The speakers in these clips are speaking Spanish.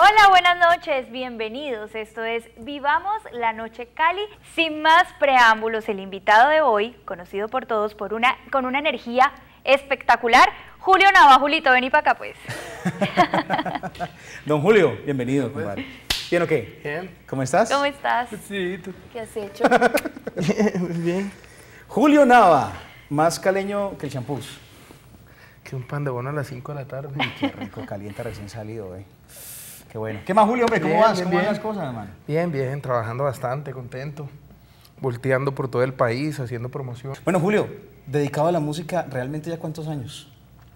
Hola, buenas noches, bienvenidos. Esto es Vivamos la Noche Cali. Sin más preámbulos, el invitado de hoy, conocido por todos con una energía espectacular, Julio Nava. Julito, vení para acá, pues. Don Julio, bienvenido, compadre. ¿Bien o qué? Bien. ¿Cómo estás? ¿Cómo estás? Sí, ¿Qué has hecho? bien. Julio Nava, más caleño que el champús. Que un pan de bono a las 5 de la tarde. Qué rico, caliente, recién salido, Qué bueno. ¿Qué más, Julio, hombre? ¿Cómo Bien, vas? bien, ¿Cómo van bien. las cosas, hermano? Bien, bien, trabajando bastante, contento. Volteando por todo el país, haciendo promoción. Bueno, Julio, dedicado a la música, ¿realmente ya cuántos años?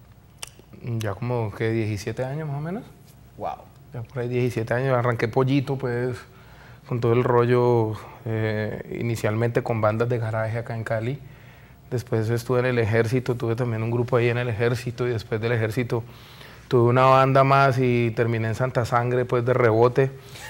Ya como que 17 años más o menos. Wow. Ya por ahí 17 años. Arranqué pollito, pues, con todo el rollo, inicialmente con bandas de garaje acá en Cali. Después estuve en el ejército, tuve también un grupo ahí en el ejército y después del ejército tuve una banda más y terminé en Santa Sangre, pues, de rebote.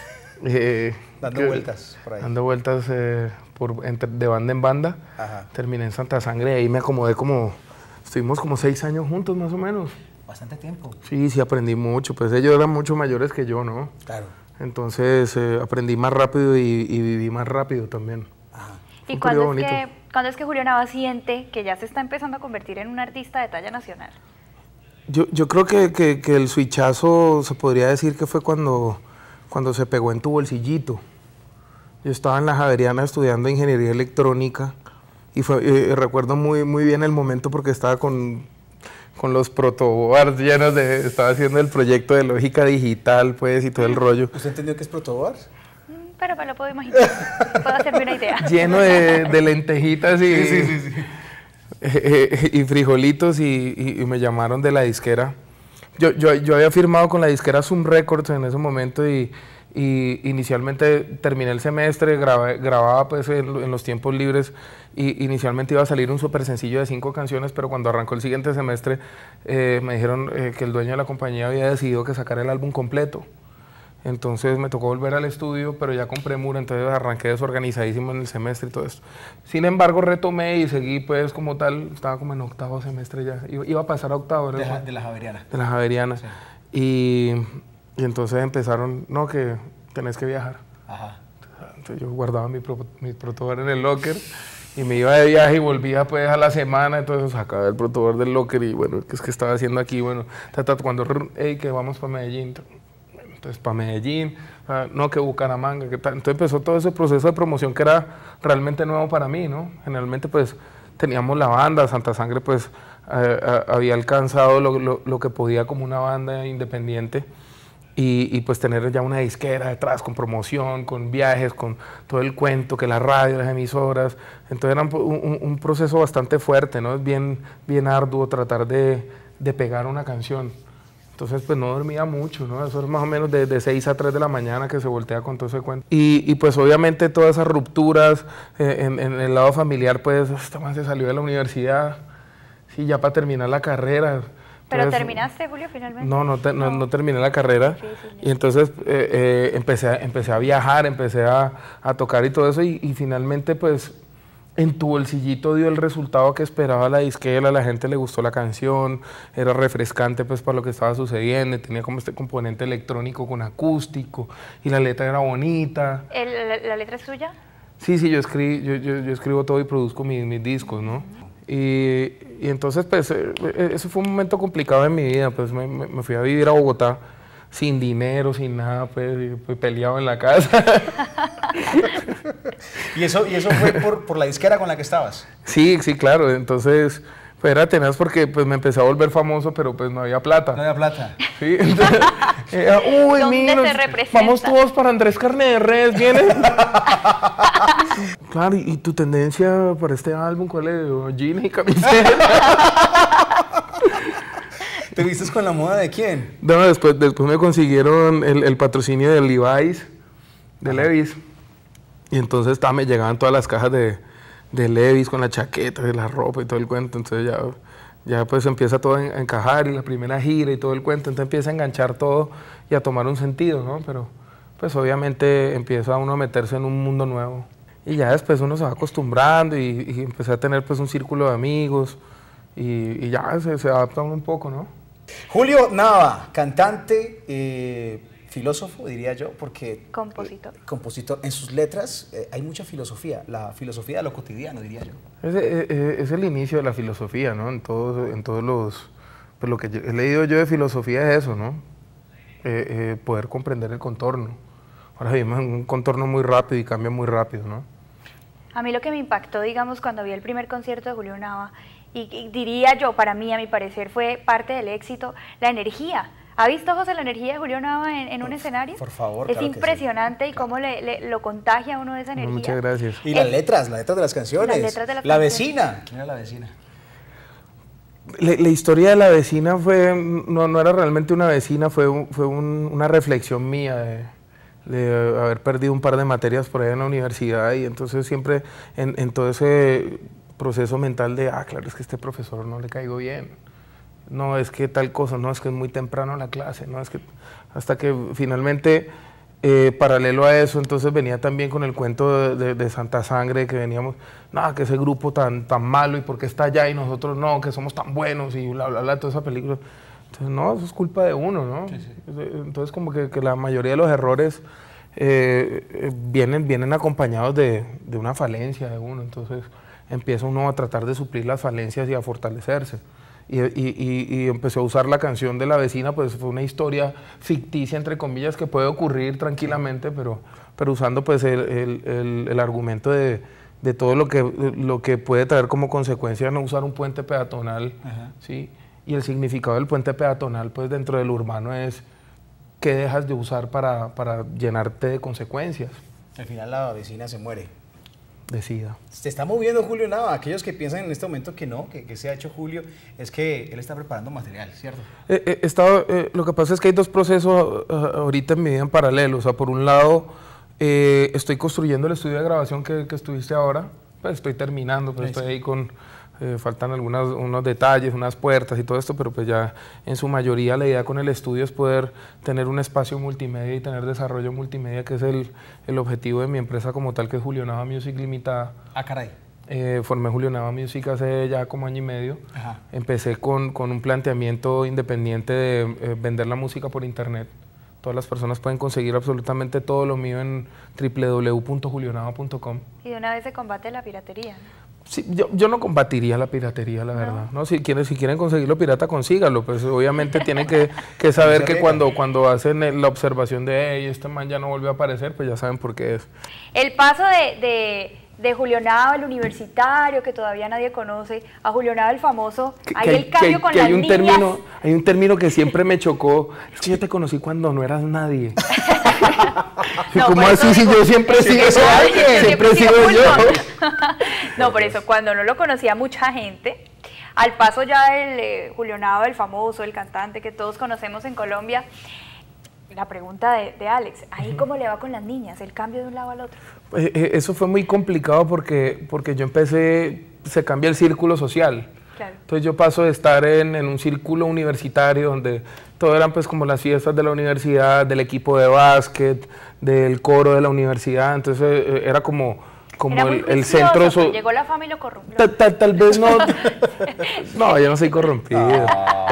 Dando vueltas por ahí. Dando vueltas de banda en banda. Ajá. Terminé en Santa Sangre y ahí me acomodé estuvimos como 6 años juntos más o menos. Bastante tiempo. Sí, sí aprendí mucho, pues ellos eran mucho mayores que yo, ¿no? Claro. Entonces aprendí más rápido y viví más rápido también. Ajá. ¿Y un periodo bonito. cuándo es que Julio Nava siente que ya se está empezando a convertir en un artista de talla nacional? Yo creo que el switchazo se podría decir que fue cuando se pegó en Tu Bolsillito. Yo estaba en la Javeriana estudiando ingeniería electrónica y recuerdo muy bien el momento porque estaba con los protoboards llenos estaba haciendo el proyecto de lógica digital, pues, y todo el rollo. ¿Usted entendió qué es protoboard? Pero me lo puedo imaginar, puedo hacerme una idea. Lleno de lentejitas y, Sí. y frijolitos y me llamaron de la disquera. Yo había firmado con la disquera Zoom Records en ese momento y inicialmente terminé el semestre, grababa pues en los tiempos libres y inicialmente iba a salir un súper sencillo de 5 canciones, pero cuando arrancó el siguiente semestre me dijeron que el dueño de la compañía había decidido que sacara el álbum completo. Entonces me tocó volver al estudio, pero ya con premura, entonces arranqué desorganizadísimo en el semestre y todo esto. Sin embargo, retomé y seguí pues como tal, estaba como en 8º semestre ya, iba a pasar a 8º. De la Javeriana. De la Javeriana. Sí. Y entonces empezaron, no, que tenés que viajar. Ajá. Entonces yo guardaba mi protoboard en el locker y me iba de viaje y volvía pues a la semana, entonces sacaba el protoboard del locker y bueno, ¿qué es que estaba haciendo aquí? Bueno, cuando, hey, que vamos para Medellín. Entonces, para Medellín, no, que Bucaramanga, que tal. Entonces empezó todo ese proceso de promoción que era realmente nuevo para mí, ¿no? Generalmente, pues, teníamos la banda, Santa Sangre, pues, había alcanzado lo que podía como una banda independiente y pues tener ya una disquera detrás con promoción, con viajes, con todo el cuento, que la radio, las emisoras. Entonces era un proceso bastante fuerte, ¿no? Es bien arduo tratar de pegar una canción. Entonces, pues no dormía mucho, ¿no? Eso es más o menos de 6 a 3 de la mañana que se voltea con todo ese cuento. Y pues obviamente todas esas rupturas en el lado familiar, pues esta man se salió de la universidad, sí, ya para terminar la carrera. ¿Pero Entonces, terminaste, Julio, finalmente? No terminé la carrera. Difícil. Y entonces empecé a viajar, empecé a tocar y todo eso y finalmente pues en Tu Bolsillito dio el resultado que esperaba la disquera, a la gente le gustó la canción, era refrescante pues para lo que estaba sucediendo, tenía como este componente electrónico con acústico y la letra era bonita. ¿La letra es suya? Sí, yo escribo todo y produzco mis discos, ¿no? Y entonces pues eso fue un momento complicado en mi vida, pues me fui a vivir a Bogotá sin dinero, sin nada, pues peleado en la casa. ¿Y eso fue por la disquera con la que estabas? Sí, claro. Entonces, pues era tenaz porque pues me empecé a volver famoso, pero pues no había plata. No había plata. Sí, entonces, uy, ¿Dónde mira, se representa? vamos todos para Andrés Carne de Res, ¿vienes? Claro, ¿y tu tendencia para este álbum cuál es? Jeans y camiseta. ¿Te vistes con la moda de quién? No, después me consiguieron el patrocinio de Levi's, de Levi's. Y entonces me llegaban todas las cajas de Levi's con la chaqueta, de la ropa y todo el cuento. Entonces ya pues empieza todo a encajar y la primera gira y todo el cuento. Entonces empieza a enganchar todo y a tomar un sentido, ¿no? Pero pues obviamente empieza uno a meterse en un mundo nuevo. Y ya después uno se va acostumbrando y empecé a tener pues un círculo de amigos y ya se adapta uno un poco, ¿no? Julio Nava, cantante, filósofo, diría yo, porque... Compositor. Compositor. En sus letras hay mucha filosofía, la filosofía de lo cotidiano, diría yo. Es el inicio de la filosofía, ¿no? En todos los... Pues lo que he leído yo de filosofía es eso, ¿no? Poder comprender el contorno. Ahora vivimos en un contorno muy rápido y cambia muy rápido, ¿no? A mí lo que me impactó, digamos, cuando vi el primer concierto de Julio Nava, y diría yo, para mí, a mi parecer, fue parte del éxito, la energía. ¿Ha visto, José, la energía de Julio Nava en un escenario? Por favor, es claro impresionante que sí. y cómo lo contagia a uno de esa energía. Muchas gracias. Y las letras de las canciones. Las letras de las La canciones. vecina. ¿Quién era la vecina? La historia de la vecina no era realmente una vecina, fue una reflexión mía de haber perdido un par de materias por ahí en la universidad, y entonces siempre en todo ese proceso mental de, claro, es que este profesor no le caigo bien, no, es que tal cosa, no, es que es muy temprano la clase, no, es que... Hasta que finalmente, paralelo a eso, entonces venía también con el cuento de Santa Sangre, que veníamos, nada, que ese grupo tan malo, y por qué está allá y nosotros no, que somos tan buenos, y bla, bla, bla, toda esa película. Entonces, no, eso es culpa de uno, ¿no? Sí, sí. Entonces, como que la mayoría de los errores vienen acompañados de una falencia de uno, entonces empieza uno a tratar de suplir las falencias y a fortalecerse. Y empecé a usar la canción de la vecina, pues fue una historia ficticia, entre comillas, que puede ocurrir tranquilamente, pero usando pues el argumento de todo lo que puede traer como consecuencia no usar un puente peatonal, ¿sí? Y el significado del puente peatonal, pues dentro del urbano es qué dejas de usar para llenarte de consecuencias. Al final la vecina se muere. Decida. Se está moviendo Julio Nava. Aquellos que piensan en este momento que no, que se ha hecho Julio, es que él está preparando material, ¿cierto? Lo que pasa es que hay dos procesos ahorita en mi vida en paralelo. O sea, por un lado, estoy construyendo el estudio de grabación que estuviste ahora. Pues estoy terminando, pero estoy ahí con... faltan unos detalles, unas puertas y todo esto, pero pues ya en su mayoría la idea con el estudio es poder tener un espacio multimedia y tener desarrollo multimedia, que es el objetivo de mi empresa como tal, que es Julio Nava Music Limitada. Ah, caray. Formé Julio Nava Music hace ya como año y medio. Ajá. Empecé con un planteamiento independiente de vender la música por internet. Todas las personas pueden conseguir absolutamente todo lo mío en www.julionava.com. Y de una vez se combate la piratería, ¿no? Sí, yo no combatiría la piratería, la verdad. No, si quieren conseguirlo pirata, consígalo. Pues obviamente tienen que saber que cuando hacen la observación de hey, este man ya no volvió a aparecer, pues ya saben por qué es. El paso de Julio Nava, el universitario, que todavía nadie conoce, a Julio Nava, el famoso, el cambio con las niñas. Hay un término que siempre me chocó, es que yo te conocí cuando no eras nadie. No, ¿Cómo así si yo siempre he sido alguien? Siempre he sido yo. No, por eso, cuando no lo conocía mucha gente, al paso ya del Julio Nava, el famoso, el cantante que todos conocemos en Colombia, la pregunta de Alex, ¿ahí cómo le va con las niñas, el cambio de un lado al otro? Eso fue muy complicado porque yo empecé, se cambia el círculo social. Claro. Entonces yo paso de estar en un círculo universitario donde todo eran pues como las fiestas de la universidad, del equipo de básquet, del coro de la universidad, entonces era como el centro... Llegó la fama y lo corrompió. Tal vez no... No, yo no soy corrompido.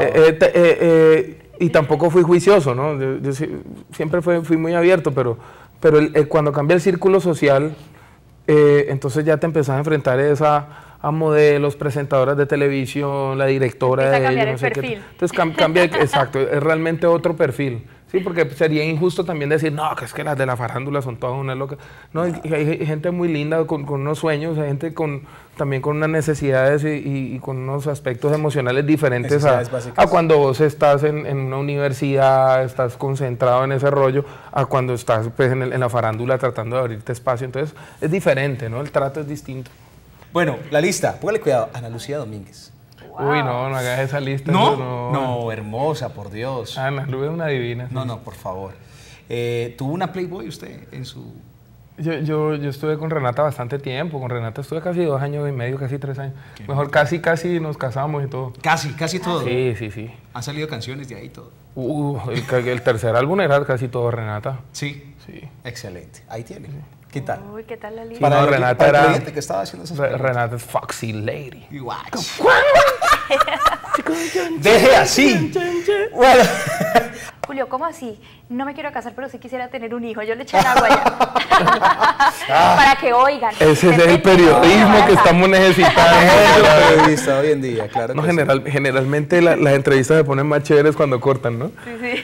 Y tampoco fui juicioso, ¿no? Yo siempre fui muy abierto, pero cuando cambia el círculo social, entonces ya te empezás a enfrentar a modelos, presentadoras de televisión, la directora de ellos, no sé qué. Entonces cambia, exacto, es realmente otro perfil. Sí, porque sería injusto también decir, no, que es que las de la farándula son todas unas locas. No, hay gente muy linda con unos sueños, hay gente también con unas necesidades y con unos aspectos emocionales diferentes a cuando vos estás en una universidad, estás concentrado en ese rollo, a cuando estás pues, en la farándula tratando de abrirte espacio. Entonces es diferente, ¿no? El trato es distinto. Bueno, la lista, póngale cuidado, Ana Lucía Domínguez. Wow. Uy, no hagas esa lista. No, hermosa, por Dios. Ana Lu es una divina. Sí. No, por favor. ¿Tuvo una Playboy usted en su...? Yo estuve con Renata bastante tiempo. Con Renata estuve casi 2 años y medio, casi 3 años. Mejor casi nos casamos y todo. ¿Casi todo? Sí. ¿Han salido canciones de ahí todo? El tercer álbum era casi todo Renata. Sí. Excelente. Ahí tiene. Sí. ¿Qué tal? Uy, ¿qué tal la lista? Para Renata era... que estaba haciendo esas Renata es Foxy Lady. Deje así. Bueno, Julio, ¿cómo así? No me quiero casar, pero sí quisiera tener un hijo. Yo le eché el agua ya. Para que oigan. Ese es el periodismo que estamos necesitando. La periodista hoy en día, claro. No, que sí. generalmente las entrevistas se ponen más chéveres cuando cortan, ¿no? Sí, sí.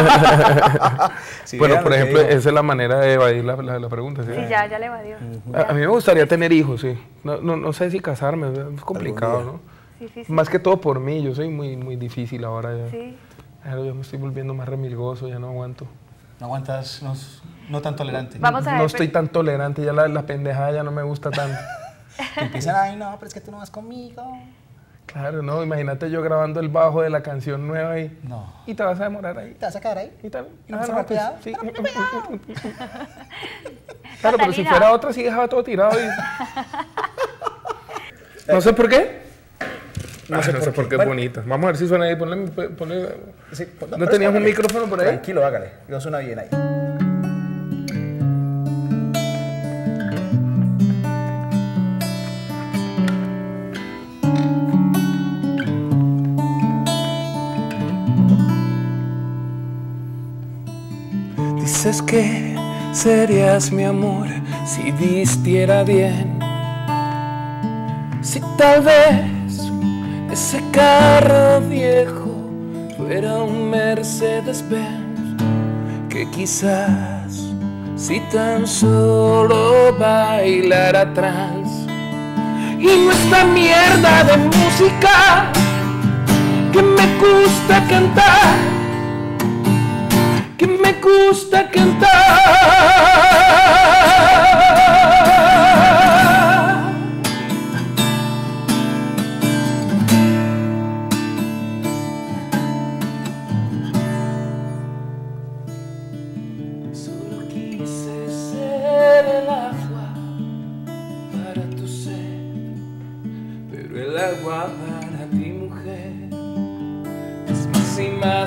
Sí, Bueno, vean por lo que ejemplo, digo. esa es la manera de evadir la pregunta, ¿sí? Sí, ya le evadió. A mí me gustaría tener hijos, sí. No sé si casarme, es complicado, día. ¿no? Sí, sí, sí. Más que todo por mí, yo soy muy difícil ahora ya. Sí. Claro, yo me estoy volviendo más remilgoso, ya no aguanto. No aguantas, no tan tolerante. Vamos a ver, No estoy tan tolerante, ya la pendejada ya no me gusta tanto. Empiezan, ay, no, pero es que tú no vas conmigo. Claro, no, imagínate yo grabando el bajo de la canción nueva No. y te vas a demorar ahí. ¿Te vas a quedar ahí? Y tal. ¿No vas a rapear? sí. Pero pegado. Claro, pero si Catalina. fuera otra sí dejaba todo tirado y... No sé por qué. No sé por qué es Bueno. bonita. Vamos a ver si suena ahí. Ponle... Sí, ¿No tenías un micrófono por ahí? Tranquilo, hágale. No suena bien ahí. Dices que serías mi amor si vistiera bien. Si tal vez ese carro viejo fuera un Mercedes-Benz, que quizás si tan solo bailara trans. Y no esta mierda de música que me gusta cantar, que me gusta cantar. Solo quise ser el agua para tu sed, pero el agua para ti, mujer, es más y más